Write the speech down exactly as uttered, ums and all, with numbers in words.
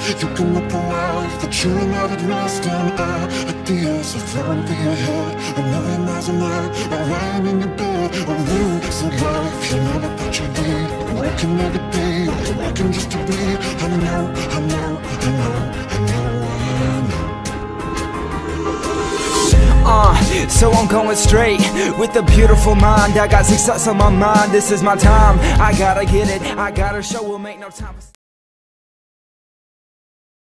You can look around, that you're not at rest. And I, ideas are flowing through your head, a million miles an hour, or lying in your bed. Or lose in life, you know that what you need. Working every day, working just to be. I know, I know, I know, I know, I know. Uh, so I'm going straight with a beautiful mind. I got success on my mind, this is my time. I gotta get it, I gotta show, we'll make no time for